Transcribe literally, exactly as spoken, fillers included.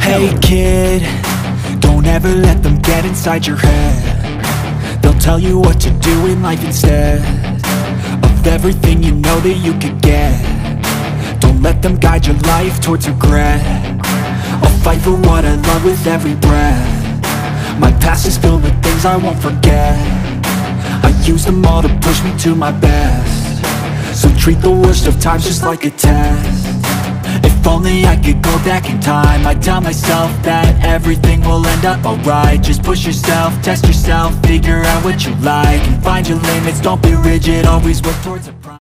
Hey kid, don't ever let them get inside your head. They'll tell you what to do in life instead of everything you know that you could get. Don't let them guide your life towards regret. I'll fight for what I love with every breath. My past is filled with things I won't forget. I use them all to push me to my best. So treat the worst of times just like a test. If only I could go back in time, I'd tell myself that everything will end up alright. Just push yourself, test yourself, figure out what you like, and find your limits, don't be rigid, always work towards a